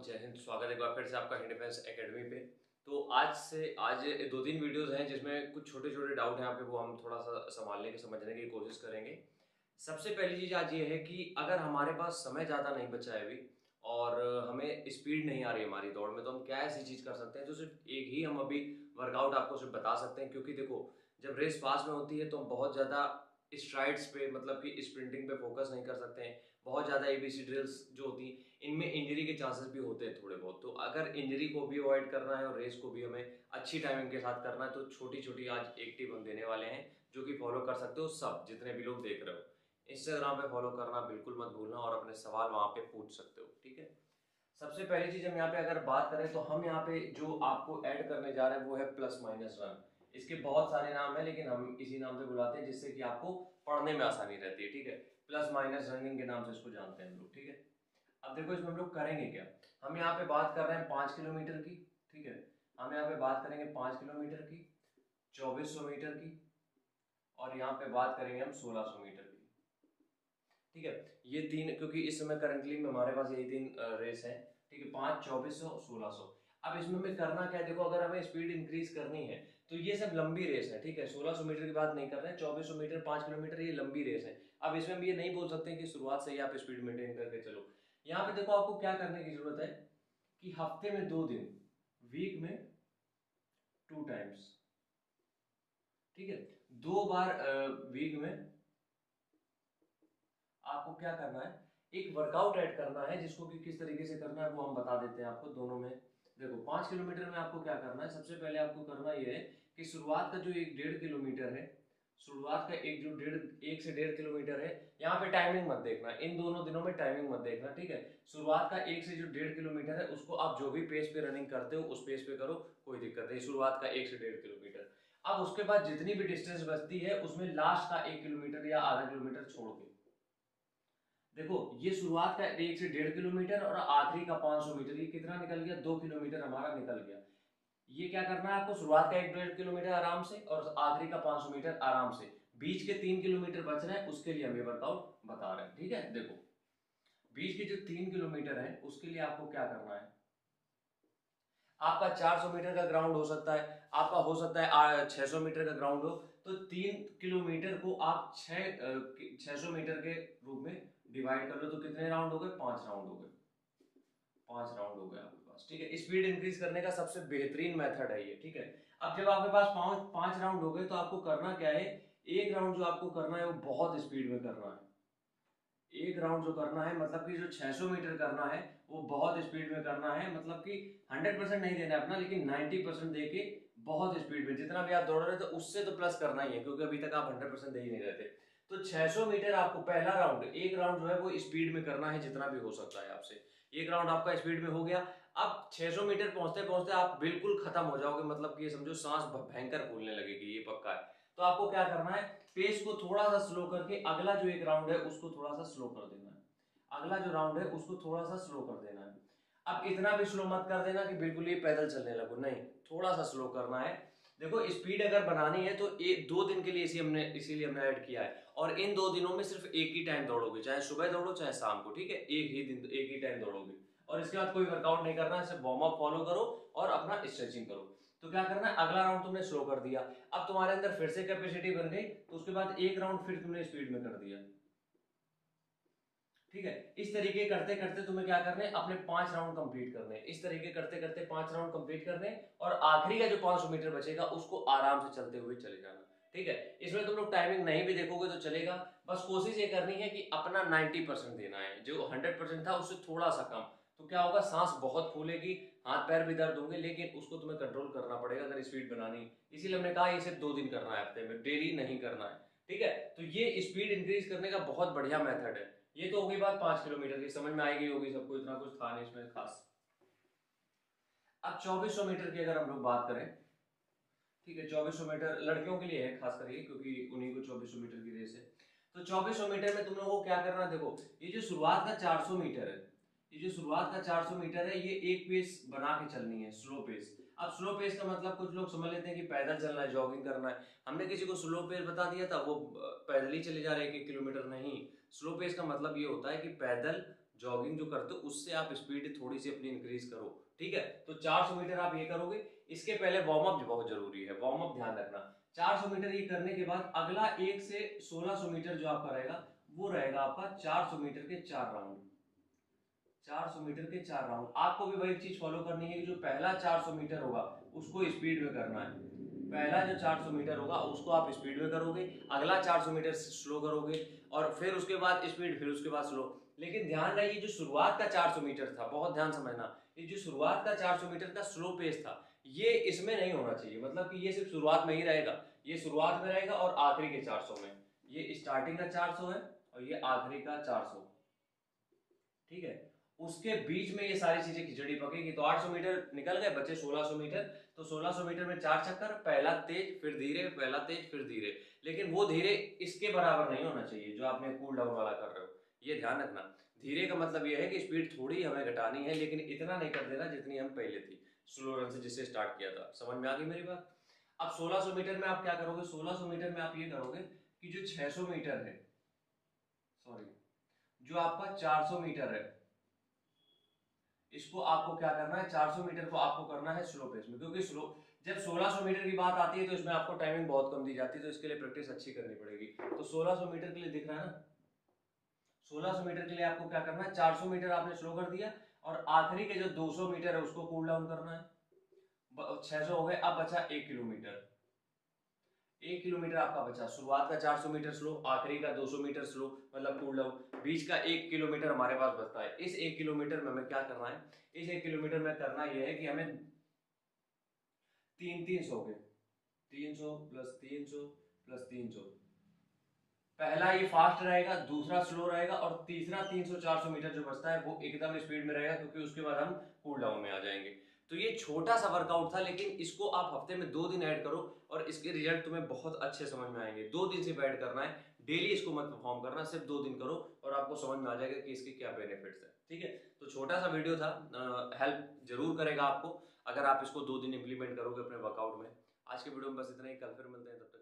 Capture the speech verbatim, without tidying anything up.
जय हिंद। स्वागत है एक बार फिर से आपका हिंद डिफेंस एकेडमी पे। तो आज से आज दो तीन वीडियोस हैं जिसमें कुछ छोटे छोटे डाउट हैं आपके, वो हम थोड़ा सा संभालने की समझने की कोशिश करेंगे। सबसे पहली चीज़ आज ये है कि अगर हमारे पास समय ज़्यादा नहीं बचा है अभी और हमें स्पीड नहीं आ रही हमारी दौड़ में, तो हम क्या ऐसी चीज़ कर सकते हैं जो सिर्फ एक ही हम अभी वर्कआउट आपको सिर्फ बता सकते हैं। क्योंकि देखो, जब रेस पास में होती है तो हम बहुत ज़्यादा स्ट्राइड्स पे मतलब कि स्प्रिंटिंग पे फोकस नहीं कर सकते हैं। बहुत ज़्यादा एबीसी ड्रिल्स जो होती हैं इनमें इंजरी के चांसेस भी होते हैं थोड़े बहुत। तो अगर इंजरी को भी अवॉइड करना है और रेस को भी हमें अच्छी टाइमिंग के साथ करना है तो छोटी छोटी आज एक टिप हम देने वाले हैं जो कि फॉलो कर सकते हो सब, जितने भी लोग देख रहे हो। इंस्टाग्राम पे फॉलो करना बिल्कुल मत भूलना और अपने सवाल वहाँ पे पूछ सकते हो, ठीक है। सबसे पहली चीज हम यहाँ पे अगर बात करें तो हम यहाँ पे जो आपको ऐड करने जा रहे हैं वो है प्लस माइनस रन। इसके बहुत सारे नाम है लेकिन हम इसी नाम से बुलाते हैं जिससे कि आपको पढ़ने में आसानी रहती है, ठीक है। प्लस माइनस रनिंग के नाम से इसको जानते हैं हम लोग, ठीक है। अब देखो इसमें हम लोग करेंगे क्या। हम यहाँ पे बात कर रहे हैं पांच किलोमीटर की, ठीक है। हम यहाँ पे बात करेंगे पांच किलोमीटर की, चौबीस सौ मीटर की, और यहाँ पे बात करेंगे हम सोलह सौ मीटर की, ठीक है। ये तीन, क्योंकि इस समय करंटली में हमारे पास यही तीन रेस है, ठीक है। पांच, चौबीस सौ, सोलह सौ। अब इसमें हमें करना क्या है, देखो अगर हमें स्पीड इंक्रीज करनी है तो ये सब लंबी रेस है, ठीक है। सोलह सौ मीटर की बात नहीं कर रहे हैं, चौबीस सौ मीटर, पांच किलोमीटर, ये लंबी रेस है। अब इसमें हम ये नहीं बोल सकते कि शुरुआत से ही आप स्पीड मेंटेन करके चलो। यहाँ पे देखो आपको क्या करने की जरूरत है कि हफ्ते में दो दिन, वीक में टू टाइम्स, ठीक है, दो बार वीक में आपको क्या करना है, एक वर्कआउट ऐड करना है जिसको कि किस तरीके से करना है वो हम बता देते हैं आपको दोनों में। देखो पांच किलोमीटर में आपको क्या करना है, सबसे पहले आपको करना ये है कि शुरुआत का जो एक डेढ़ किलोमीटर है, शुरुआत का एक जो डेढ़ एक से डेढ़ किलोमीटर है, यहाँ पे टाइमिंग मत देखना, इन दोनों दिनों में टाइमिंग मत देखना, ठीक है। शुरुआत का एक से जो डेढ़ किलोमीटर है उसको आप जो भी पेस पे रनिंग करते हो उस पेस पे करो, कोई दिक्कत नहीं। शुरुआत का एक से डेढ़ किलोमीटर, अब उसके बाद जितनी भी डिस्टेंस बचती है उसमें लास्ट का एक किलोमीटर या आधा किलोमीटर छोड़ के, देखो ये शुरुआत का एक से डेढ़ किलोमीटर और आखिरी का पांच सौ मीटर, ये कितना निकल गया, दो किलोमीटर हमारा निकल गया। ये क्या करना है आपको, शुरुआत का एक डेढ़ किलोमीटर आराम से और आखिरी का पांच सौ मीटर आराम से, बीच के तीन किलोमीटर बच रहे हैं उसके लिए हम ये वर्कआउट बता रहे हैं, ठीक है। देखो बीच के जो तीन किलोमीटर है उसके लिए आपको क्या करना है, आपका चार सौ मीटर का ग्राउंड हो सकता है, आपका हो सकता है छह सौ मीटर का ग्राउंड हो, तो तीन किलोमीटर को आप छह सौ मीटर के रूप में डिवाइड कर लो, तो कितने राउंड हो गए, पांच राउंड हो गए, पांच राउंड हो गए आपके पास, ठीक है। स्पीड इंक्रीज करने का सबसे बेहतरीन मेथड है ये, ठीक है। अब जब आपके पास पांच पांच राउंड हो गए तो आपको करना क्या है, एक राउंड जो आपको करना है वो बहुत स्पीड में करना है। एक राउंड जो करना है मतलब कि जो छह सौ मीटर करना है वो बहुत स्पीड में करना है, मतलब कि हंड्रेड परसेंट नहीं देना अपना, लेकिन नाइन्टी परसेंट दे के बहुत स्पीड में, जितना भी आप दौड़ रहे थे उससे तो प्लस करना ही है क्योंकि अभी तक आप हंड्रेड परसेंट दे ही नहीं रहते। तो छह सौ मीटर आपको पहला राउंड, एक राउंड जो है वो स्पीड में करना है जितना भी हो सकता है आपसे। एक राउंड आपका स्पीड में हो गया। अब छह सौ मीटर पहुंचते पहुंचते आप बिल्कुल खत्म हो जाओगे, मतलब कि ये समझो सांस भयंकर फूलने लगेगी, ये पक्का है। तो आपको क्या करना है, पेस को थोड़ा सा स्लो करके अगला जो एक राउंड है उसको थोड़ा सा स्लो कर देना है, अगला जो राउंड है उसको थोड़ा सा स्लो कर देना है। अब इतना भी स्लो मत कर देना कि बिल्कुल ही पैदल चलने लगो, नहीं, थोड़ा सा स्लो करना है। देखो स्पीड अगर बनानी है तो एक दो दिन के लिए इसी हमने इसीलिए हमने ऐड किया है, और इन दो दिनों में सिर्फ एक ही टाइम दौड़ोगे, चाहे सुबह दौड़ो चाहे शाम को, ठीक है। एक ही दिन एक ही टाइम दौड़ोगे और इसके बाद कोई वर्कआउट नहीं करना है, सिर्फ वार्म अप फॉलो करो और अपना स्ट्रेचिंग करो। तो क्या करना है, अगला राउंड तुमने स्लो कर दिया, अब तुम्हारे अंदर फिर से कैपेसिटी बन गई, तो उसके बाद एक राउंड फिर तुमने स्पीड में कर दिया, ठीक है। इस तरीके करते करते तुम्हें क्या करने, अपने पांच राउंड कंप्लीट करने, इस तरीके करते करते पांच राउंड कंप्लीट करने, और आखिरी का जो पांच सौ मीटर बचेगा उसको आराम से चलते हुए चले जाना, ठीक है। इसमें तुम लोग टाइमिंग नहीं भी देखोगे तो चलेगा, बस कोशिश ये करनी है कि अपना नब्बे परसेंट देना है, जो हंड्रेड परसेंट था उससे थोड़ा सा कम। तो क्या होगा, सांस बहुत फूलेगी, हाथ पैर भी दर्द होंगे, लेकिन उसको तुम्हें कंट्रोल करना पड़ेगा अगर स्पीड बनानी। इसीलिए हमने कहा ये सिर्फ दो दिन करना है हफ्ते में, डेली नहीं करना है, ठीक है। तो ये स्पीड इंक्रीज करने का बहुत बढ़िया मेथड है। ये तो होगी बात पांच किलोमीटर की, समझ में आएगी होगी सबको, इतना कुछ था नहीं इसमें खास। अब चौबीस सौ मीटर की अगर हम लोग बात करें, ठीक है, चौबीस सौ मीटर लड़कियों के लिए है खास करके क्योंकि उन्हीं को चौबीस सौ मीटर की रेस है। तो चौबीस सौ मीटर में तुम लोगों को क्या करना है, देखो ये जो शुरुआत का चार सौ मीटर है, ये जो शुरुआत का चार सौ मीटर है ये एक पेस बना के चलनी है, स्लो पेस। अब स्लो पेस का मतलब कुछ लोग समझ लेते हैं कि पैदल चलना है, जॉगिंग करना है। हमने किसी को स्लो पेस बता दिया था, वो पैदल ही चले जा रहे हैं एक किलोमीटर, नहीं। स्लो पेस का मतलब ये होता है कि पैदल जॉगिंग जो करते हो उससे आप स्पीड थोड़ी सी अपनी इंक्रीज करो, ठीक है। तो चार सौ मीटर आप ये करोगे। इसके पहले वार्म अप बहुत जरूरी है, वार्म अप ध्यान रखना। चार सौ मीटर ये करने के बाद अगला एक से सोलह सौ मीटर जो आपका रहेगा वो रहेगा आपका चार सौ मीटर के चार राउंड। चार सौ मीटर के चार राउंड आपको भी वही चीज फॉलो करनी है कि जो पहला चार सौ मीटर होगा उसको स्पीड में करना है। पहला जो चार सौ मीटर होगा उसको आप स्पीड में करोगे, अगला चार सौ मीटर स्लो करोगे, और फिर उसके बाद स्पीड, फिर उसके बाद स्लो। लेकिन ध्यान रहे, जो शुरुआत का चार सौ मीटर था, बहुत ध्यान समझना, ये जो शुरुआत का चार सौ मीटर का स्लो पेस था ये इसमें नहीं होना चाहिए। मतलब कि ये सिर्फ शुरुआत में ही रहेगा, ये शुरुआत में रहेगा और आखिरी के चार सौ में। ये स्टार्टिंग का चार सौ है और ये आखिरी का चार सौ, ठीक है। उसके बीच में ये सारी चीजें खिचड़ी पकेगी। तो आठ सौ मीटर निकल गए, बचे सोलह सौ मीटर। तो सोलह सौ मीटर में चार चक्कर, पहला तेज फिर धीरे, पहला तेज फिर धीरे। लेकिन वो धीरे इसके बराबर नहीं होना चाहिए जो आपने कूल डाउन वाला कर रहे हो, ये ध्यान रखना। धीरे का मतलब ये है कि स्पीड थोड़ी हमें घटानी है, लेकिन इतना नहीं कर देना जितनी हम पहले थी स्लो रन से जिससे स्टार्ट किया था। समझ में आ गई मेरी बात। अब सोलह सौ मीटर में आप क्या करोगे, सोलह सौ मीटर में आप ये करोगे कि जो छह सौ मीटर है, सॉरी जो आपका चार सौ मीटर है, इसको आपको क्या करना है, चार सौ मीटर को आपको करना है स्लो पेस में। क्योंकि स्लो जब सोलह सौ मीटर की बात आती है तो इसमें आपको टाइमिंग बहुत कम दी जाती है, तो इसके लिए प्रैक्टिस अच्छी करनी पड़ेगी। तो सोलह सौ मीटर के लिए दिख रहा है ना, सोलह सौ मीटर के लिए आपको क्या करना है, चार सौ मीटर आपने स्लो कर दिया और आखिरी के जो दो सौ मीटर है उसको कूल डाउन करना है। छह सौ हो गए, अब बचा एक किलोमीटर। एक किलोमीटर आपका बचा, शुरुआत का चार सौ मीटर स्लो, आखिरी का दो सौ मीटर स्लो, मतलब कूल डाउन, बीच का एक किलोमीटर हमारे पास बचता है। इस एक किलोमीटर में हमें क्या करना है, इस एक किलोमीटर में करना यह है कि हमें तीन तीन सौ के तीन सौ प्लस तीन सौ प्लस तीन सौ, पहला ये फास्ट रहेगा, दूसरा स्लो रहेगा और तीसरा तीन सौ चार सौ मीटर जो बचता है वो एकदम स्पीड में रहेगा, क्योंकि उसके बाद हम कूल डाउन में आ जाएंगे। तो ये छोटा सा वर्कआउट था, लेकिन इसको आप हफ्ते में दो दिन ऐड करो और इसके रिजल्ट तुम्हें बहुत अच्छे समझ में आएंगे। दो दिन सिर्फ ऐड करना है, डेली इसको मत परफॉर्म करना, सिर्फ दो दिन करो और आपको समझ में आ जाएगा कि इसके क्या बेनिफिट्स है, ठीक है। तो छोटा सा वीडियो था, हेल्प जरूर करेगा आपको अगर आप इसको दो दिन इंप्लीमेंट करोगे अपने वर्कआउट में। आज के वीडियो में बस इतना ही, कल फिर मिलते हैं, तब तक